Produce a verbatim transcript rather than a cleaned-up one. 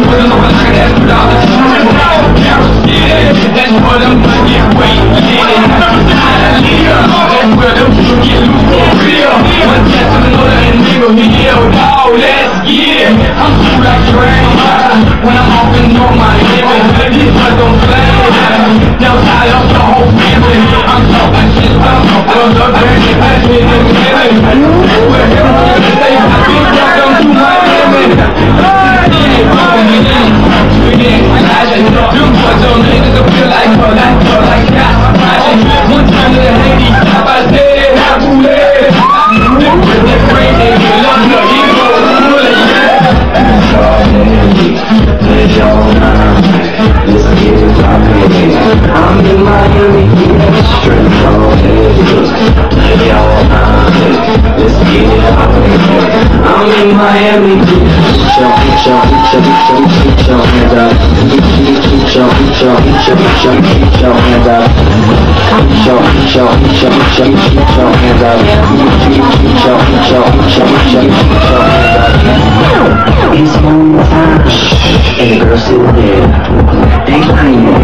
That's what I'm gonna get waiting. That's where them people get loose for real. One chance to another and nigga here. Dawg, let's get it. I'm too like train. When I'm off and on my limit, these ones don't play. Now tie up the whole family. I'm talking shit about the dirty passion and killing. We're here to stay happy. Welcome to Miami. Yeah, welcome in. Again, flashing. Them boys don't niggas that feel like her, like her, like that. One time to the Haiti, I said, Habule. They put that brain in your love, no, you go, Habule, yeah. It's your night, let's get it poppin'. I'm in Miami, straight from Vegas. It's your night, let's get it poppin'. I'm in Miami, show, show, show, show, show, hands up. Show, show, show, show, show, hands up. Show, show, show, show, show, hands up. Show, show, show, show, show, hands up. It's on time, and the girls still there. They lying.